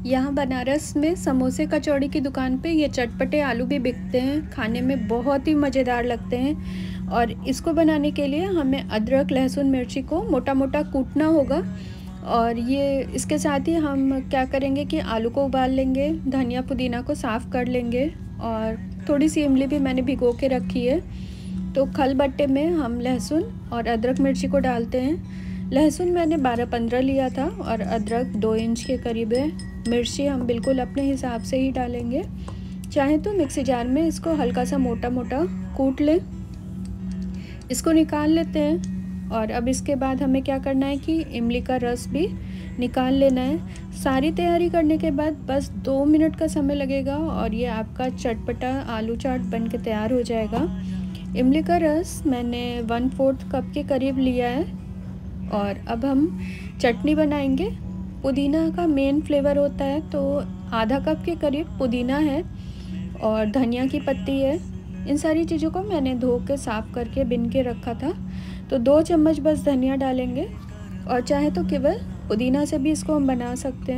यहाँ बनारस में समोसे कचौड़ी की दुकान पे ये चटपटे आलू भी बिकते हैं। खाने में बहुत ही मज़ेदार लगते हैं। और इसको बनाने के लिए हमें अदरक, लहसुन, मिर्ची को मोटा मोटा कूटना होगा। और ये इसके साथ ही हम क्या करेंगे कि आलू को उबाल लेंगे, धनिया पुदीना को साफ़ कर लेंगे और थोड़ी सी इमली भी मैंने भिगो के रखी है। तो खलबट्टे में हम लहसुन और अदरक मिर्ची को डालते हैं। लहसुन मैंने 12-15 लिया था और अदरक 2 इंच के करीब है। मिर्ची हम बिल्कुल अपने हिसाब से ही डालेंगे। चाहे तो मिक्सी जार में इसको हल्का सा मोटा मोटा कूट लें। इसको निकाल लेते हैं। और अब इसके बाद हमें क्या करना है कि इमली का रस भी निकाल लेना है। सारी तैयारी करने के बाद बस 2 मिनट का समय लगेगा और ये आपका चटपटा आलू चाट बन के तैयार हो जाएगा। इमली का रस मैंने 1/4 कप के करीब लिया है। और अब हम चटनी बनाएंगे। पुदीना का मेन फ्लेवर होता है, तो आधा कप के करीब पुदीना है और धनिया की पत्ती है। इन सारी चीज़ों को मैंने धो के साफ़ करके बिन के रखा था। तो 2 चम्मच बस धनिया डालेंगे और चाहे तो केवल पुदीना से भी इसको हम बना सकते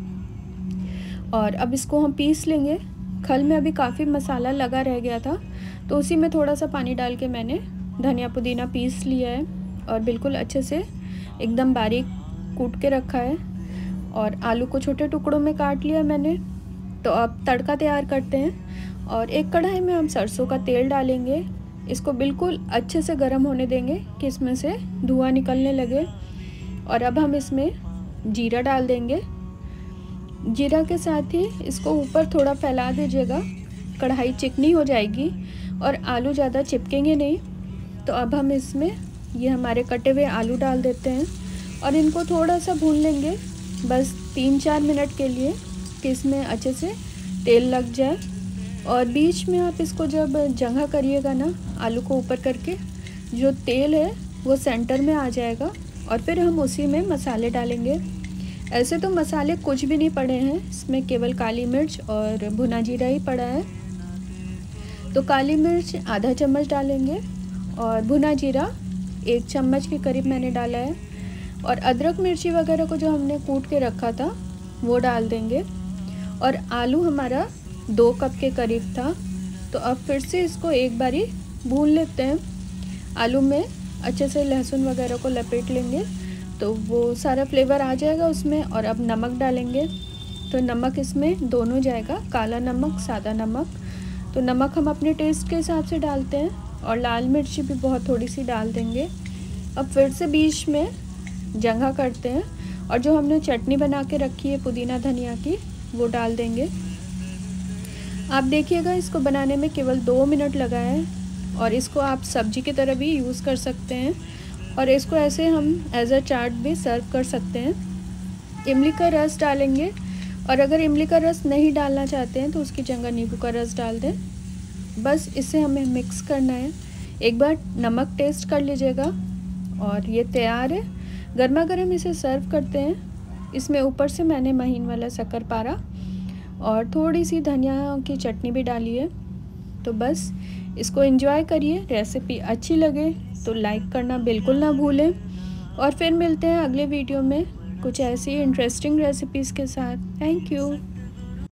हैं। और अब इसको हम पीस लेंगे। खल में अभी काफ़ी मसाला लगा रह गया था, तो उसी में थोड़ा सा पानी डाल के मैंने धनिया पुदीना पीस लिया है और बिल्कुल अच्छे से एकदम बारीक कूट के रखा है। और आलू को छोटे टुकड़ों में काट लिया मैंने। तो अब तड़का तैयार करते हैं। और एक कढ़ाई में हम सरसों का तेल डालेंगे। इसको बिल्कुल अच्छे से गर्म होने देंगे कि इसमें से धुआं निकलने लगे। और अब हम इसमें जीरा डाल देंगे। जीरा के साथ ही इसको ऊपर थोड़ा फैला दीजिएगा, कढ़ाई चिकनी हो जाएगी और आलू ज़्यादा चिपकेंगे नहीं। तो अब हम इसमें ये हमारे कटे हुए आलू डाल देते हैं और इनको थोड़ा सा भून लेंगे, बस 3-4 मिनट के लिए, कि इसमें अच्छे से तेल लग जाए। और बीच में आप इसको जब जंघा करिएगा ना, आलू को ऊपर करके, जो तेल है वो सेंटर में आ जाएगा और फिर हम उसी में मसाले डालेंगे। ऐसे तो मसाले कुछ भी नहीं पड़े हैं, इसमें केवल काली मिर्च और भुना जीरा ही पड़ा है। तो काली मिर्च आधा चम्मच डालेंगे और भुना जीरा 1 चम्मच के करीब मैंने डाला है। और अदरक मिर्ची वगैरह को जो हमने कूट के रखा था वो डाल देंगे। और आलू हमारा 2 कप के करीब था। तो अब फिर से इसको एक बारी भून लेते हैं। आलू में अच्छे से लहसुन वगैरह को लपेट लेंगे तो वो सारा फ्लेवर आ जाएगा उसमें। और अब नमक डालेंगे। तो नमक इसमें दोनों जाएगा, काला नमक, सादा नमक। तो नमक हम अपने टेस्ट के हिसाब से डालते हैं और लाल मिर्ची भी बहुत थोड़ी सी डाल देंगे। अब फिर से बीच में जंघा करते हैं और जो हमने चटनी बना के रखी है पुदीना धनिया की, वो डाल देंगे। आप देखिएगा इसको बनाने में केवल 2 मिनट लगा है और इसको आप सब्जी की तरह भी यूज़ कर सकते हैं और इसको ऐसे हम एज अ चाट भी सर्व कर सकते हैं। इमली का रस डालेंगे और अगर इमली का रस नहीं डालना चाहते हैं तो उसकी जगह नींबू का रस डाल दें। बस इसे हमें मिक्स करना है। एक बार नमक टेस्ट कर लीजिएगा और ये तैयार है। गर्मा गर्म इसे सर्व करते हैं। इसमें ऊपर से मैंने महीन वाला शक्करपारा और थोड़ी सी धनिया की चटनी भी डाली है। तो बस इसको एंजॉय करिए। रेसिपी अच्छी लगे तो लाइक करना बिल्कुल ना भूलें और फिर मिलते हैं अगले वीडियो में कुछ ऐसी इंटरेस्टिंग रेसिपीज़ के साथ। Thank you.